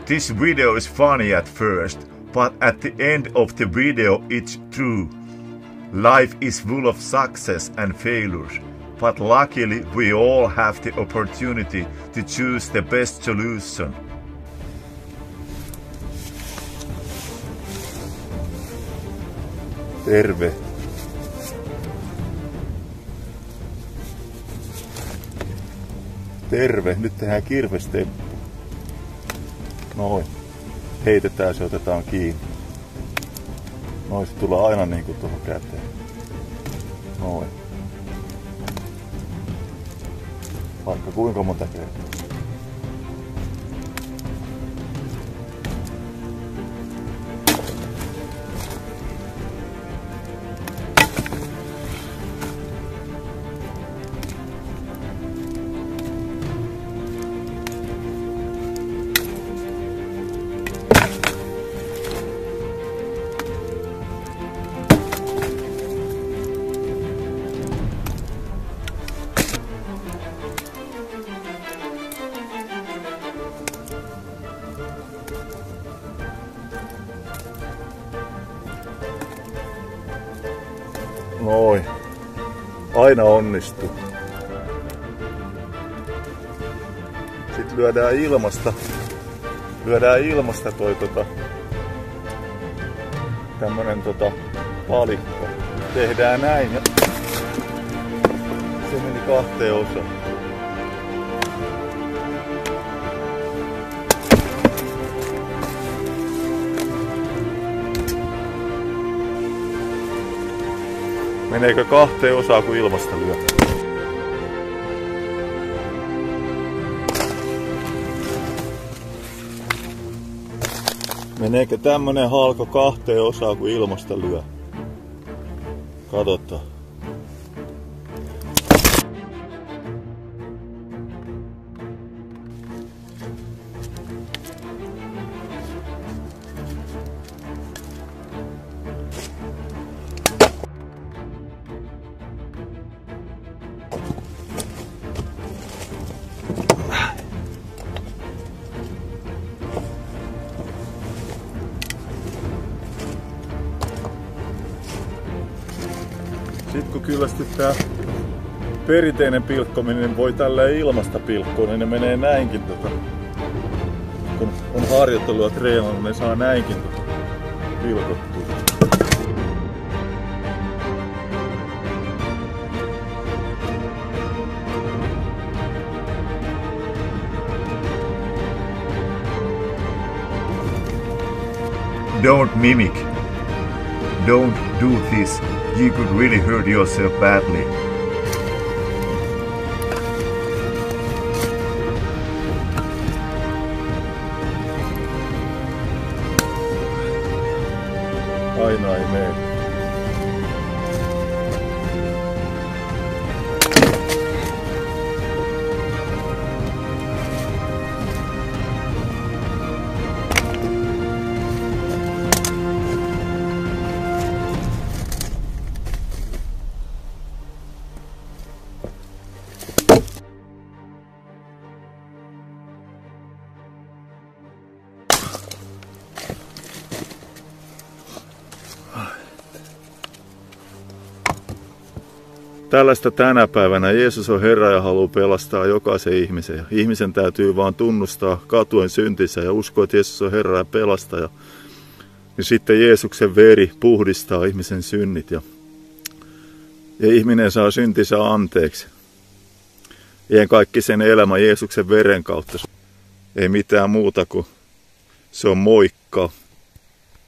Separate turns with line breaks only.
This video is funny at first, but at the end of the video it's true. Life is full of success and failures, but luckily we all have the opportunity to choose the best solution.
Terve. Terve. Nyt tehdään kirvestemppu. Noin. Heitetään se, otetaan kiinni. Noin, se tulee aina niinku tuohon käteen. Noin. Vaikka kuinka monta kertaa. Noin. Aina onnistuu. Sitten lyödään ilmasta toi tämmönen palikka. Tehdään näin ja se meni kahteen osaan. Meneekö kahteen osaan, kun ilmasta lyö? Meneekö tämmönen halko kahteen osaan, kun ilmasta lyö? Katsotaan. Sitten kun kyllästyttää perinteinen pilkkominen, niin voi tälleen ilmasta pilkkoa, niin ne menee näinkin kun on harjoittelua treenannut, ne saa näinkin pilkottua.
Don't mimic. Don't do this. You could really hurt yourself badly.
Aina ei mene. Tällaista tänä päivänä. Jeesus on Herra ja haluaa pelastaa jokaisen ihmisen. Ihmisen täytyy vaan tunnustaa katuen syntinsä ja uskoa, että Jeesus on Herra ja pelastaja. Ja sitten Jeesuksen veri puhdistaa ihmisen synnit ja ihminen saa syntinsä anteeksi. Kaikki sen elämä Jeesuksen veren kautta. Ei mitään muuta kuin se on moikka.